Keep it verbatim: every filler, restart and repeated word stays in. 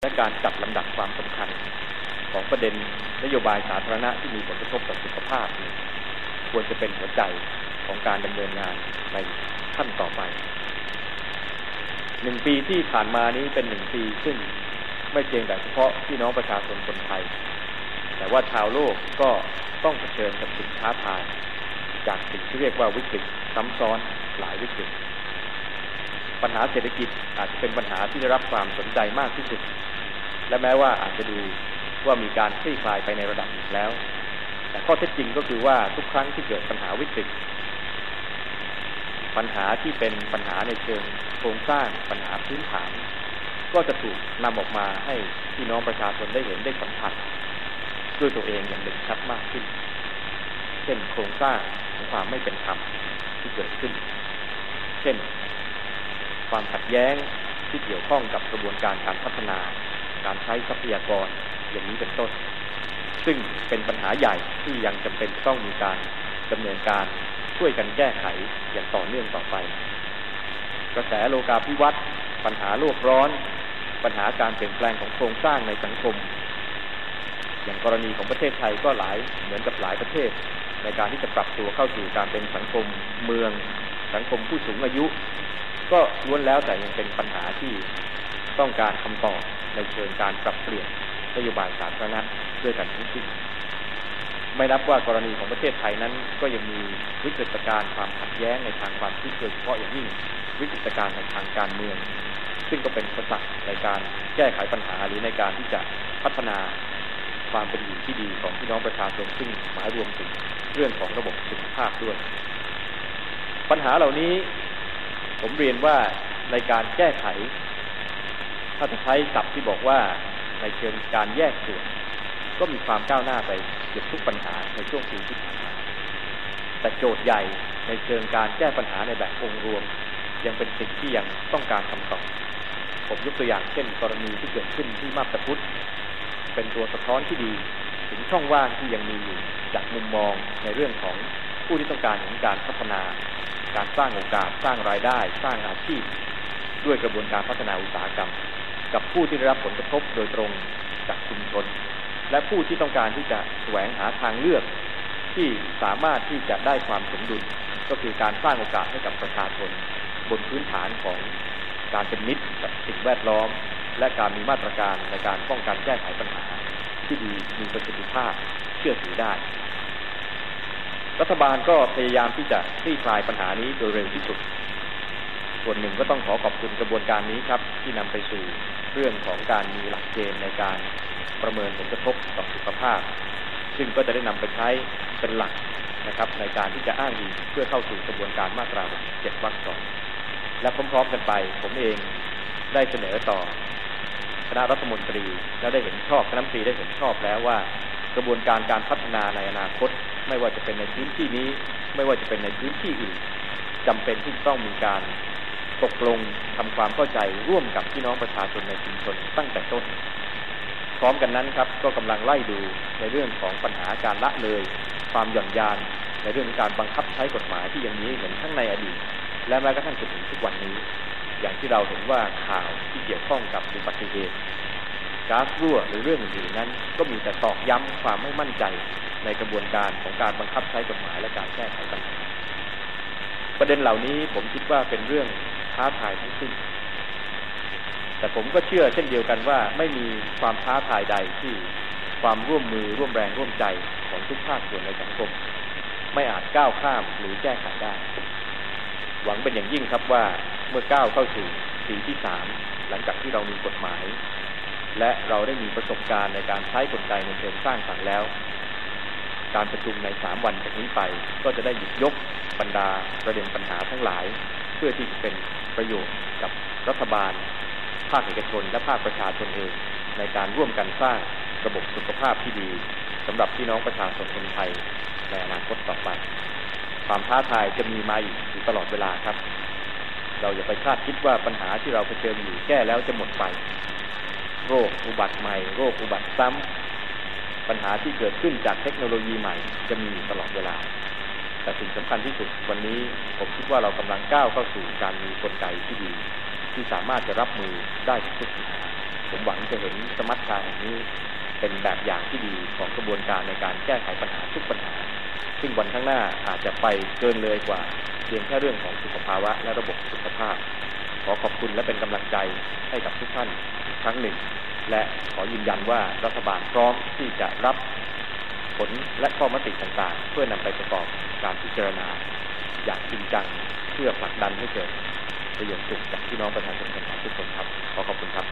และการจัดลำดับความสำคัญของประเด็นนโยบายสาธารณะที่มีผลกระทบต่อสุขภาพควรจะเป็นหัวใจของการดำเนินงานในขั้นต่อไปหนึ่งปีที่ผ่านมานี้เป็นหนึ่งปีซึ่งไม่เพียงแต่เฉพาะพี่น้องประชาชนคนไทยแต่ว่าชาวโลกก็ต้องเผชิญกับสิ่งท้าทายจากสิ่งที่เรียกว่าวิกฤตซ้ำซ้อนหลายวิกฤตปัญหาเศรษฐกิจอาจจะเป็นปัญหาที่ได้รับความสนใจมากที่สุดและแม้ว่าอาจจะดูว่ามีการคลี่คลายไปในระดับหนึ่งแล้วแต่ข้อเท็จจริงก็คือว่าทุกครั้งที่เกิดปัญหาวิกฤตปัญหาที่เป็นปัญหาในเชิงโครงสร้างปัญหาพื้นฐานก็จะถูกนำออกมาให้พี่น้องประชาชนได้เห็นได้สัมผัสด้วยตัวเองอย่างเด่นชัดมากขึ้นเช่นโครงสร้างของความไม่เป็นธรรมที่เกิดขึ้นเช่นความขัดแย้งที่เกี่ยวข้องกับกระบวนการการพัฒนาการใช้ทรัพยากรอย่างนี้เป็นต้นซึ่งเป็นปัญหาใหญ่ที่ยังจำเป็นต้องมีการดำเนินการช่วยกันแก้ไขอย่างต่อเนื่องต่อไปกระแสโลกาภิวัตน์ปัญหาโลกร้อนปัญหาการเปลี่ยนแปลงของโครงสร้างในสังคมอย่างกรณีของประเทศไทยก็หลายเหมือนกับหลายประเทศในการที่จะปรับตัวเข้าสู่การเป็นสังคมเมืองสังคมผู้สูงอายุก็ล้วนแล้วแต่ยังเป็นปัญหาที่ต้องการคำตอบในเชิงการปรับเปลี่ยนนโยบายสาธารณะด้วยกันทั้งสิ้นไม่นับว่ากรณีของประเทศไทยนั้นก็ยังมีวิกฤตการณ์ความขัดแย้งในทางความคิดโดยเฉพาะอย่างยิ่งวิกฤตการณ์ในทางการเมืองซึ่งก็เป็นอุปสรรคในการแก้ไขปัญหาหรือในการที่จะพัฒนาความเป็นอยู่ที่ดีของพี่น้องประชาชนซึ่งหมายรวมถึงเรื่องของระบบสุขภาพด้วยปัญหาเหล่านี้ผมเรียนว่าในการแก้ไขถ้าจะใช้ศัพท์ที่บอกว่าในเชิงการแยกส่วนก็มีความก้าวหน้าไปเกือบทุกปัญหาในช่วงปีที่ผ่านมาแต่โจทย์ใหญ่ในเชิงการแก้ปัญหาในแบบองค์รวมยังเป็นสิ่งที่ยังต้องการคำตอบผมยกตัวอย่างเช่นกรณีที่เกิดขึ้นที่มาบตาพุธเป็นตัวสะท้อนที่ดีถึงช่องว่างที่ยังมีอยู่จากมุมมองในเรื่องของผู้ที่ต้องการเห็นการพัฒนาการสร้างโอกาสสร้างรายได้สร้างอาชีพด้วยกระบวนการพัฒนาอุตสาหกรรมกับผู้ที่ได้รับผลกระทบโดยตรงจากชุมชนและผู้ที่ต้องการที่จะแสวงหาทางเลือกที่สามารถที่จะได้ความสมดุลก็คือการสร้างโอกาสให้กับประชาชนบนพื้นฐานของการเป็นมิตรกับสิ่งแวดล้อมและการมีมาตรการในการป้องกันแก้ไขปัญหาที่ดีมีประสิทธิภาพเชื่อถือได้รัฐบาลก็พยายามที่จะคลี่คลายปัญหานี้โดยเร็วที่สุดส่วนหนึ่งก็ต้องขอขอบคุณกระบวนการนี้ครับที่นำไปสู่เรื่องของการมีหลักเกณฑ์ในการประเมินผลกระทบต่อสุขภาพซึ่งก็จะได้นำไปใช้เป็นหลักนะครับในการที่จะอ้างอิงเพื่อเข้าสู่กระบวนการมาตราเจ็ดวรรคสองและพร้อมๆกันไปผมเองได้เสนอต่อคณะรัฐมนตรีและได้เห็นชอบคณะรัฐมนตรีได้เห็นชอบแล้วว่ากระบวนการการพัฒนาในอนาคตไม่ว่าจะเป็นในพื้นที่นี้ไม่ว่าจะเป็นในพื้นที่อื่นจำเป็นที่ต้องมีการตกลงทำความเข้าใจร่วมกับพี่น้องประชาชนในชุมชนตั้งแต่ต้นพร้อมกันนั้นครับก็กำลังไล่ดูในเรื่องของปัญหาการละเลยความหย่อนยานในเรื่องการบังคับใช้กฎหมายที่ยังมีเห็นทั้งในอดีตและแม้กระทั่งจนถึงทุกวันนี้อย่างที่เราเห็นว่าข่าวที่เกี่ยวข้องกับอุบัติเหตุก๊าซรั่วหรือเรื่องอื่นๆนั้นก็มีแต่ตอกย้ำความไม่มั่นใจในกระบวนการของการบังคับใช้กฎหมายและการแก้ไขปัญหาประเด็นเหล่านี้ผมคิดว่าเป็นเรื่องท้าทายทั้งสิ้นแต่ผมก็เชื่อเช่นเดียวกันว่าไม่มีความท้าทายใดที่ความร่วมมือร่วมแรงร่วมใจของทุกภาคส่วนในสังคมไม่อาจก้าวข้ามหรือแก้ไขได้หวังเป็นอย่างยิ่งครับว่าเมื่อก้าวเข้าสู่ปีที่สามหลังจากที่เรามีกฎหมายและเราได้มีประสบการณ์ในการใช้กลไกในเชิงสร้างสรรค์แล้วการประชุมในสามวันจากนี้ไปก็จะได้หยิบยกบรรดาประเด็นปัญหาทั้งหลายเพื่อที่จะเป็นประโยชน์กับรัฐบาลภาคเอกชนและภาคประชาชนเองในการร่วมกันสร้างระบบสุขภาพที่ดีสำหรับพี่น้องประชาชนคนไทยในอนาคตต่อไปความท้าทายจะมีมาอยู่ตลอดเวลาครับเราอย่าไปคาดคิดว่าปัญหาที่เราเผชิญอยู่แก้แล้วจะหมดไปโรคอุบัติใหม่โรคอุบัติซ้ำปัญหาที่เกิดขึ้นจากเทคโนโลยีใหม่จะมีตลอดเวลาแต่สิ่งสำคัญที่สุดวันนี้ผมคิดว่าเรากำลังก้าวเข้าสู่การมีกลไกที่ดีที่สามารถจะรับมือได้ทุกปัญหาผผมหวังจะเห็นสมัชชาแห่งนี้เป็นแบบอย่างที่ดีของกระบวนการในการแก้ไขปัญหาทุกปัญหาซึ่งวันข้างหน้าอาจจะไปเกินเลยกว่าเพียงแค่เรื่องของสุขภาวะและระบบสุขภาพขอขอบคุณและเป็นกำลังใจให้กับทุกท่านอีกครั้งหนึ่งและขอยืนยันว่ารัฐบาลพร้อมที่จะรับผลและข้อมติต่างๆเพื่อนำไปประกอบการพิจารณาอย่างจริงจังเพื่อผลักดันให้เกิดประโยชน์สุขจากพี่น้องประชาชนคนไทยทุกคนครับขอขอบคุณครับ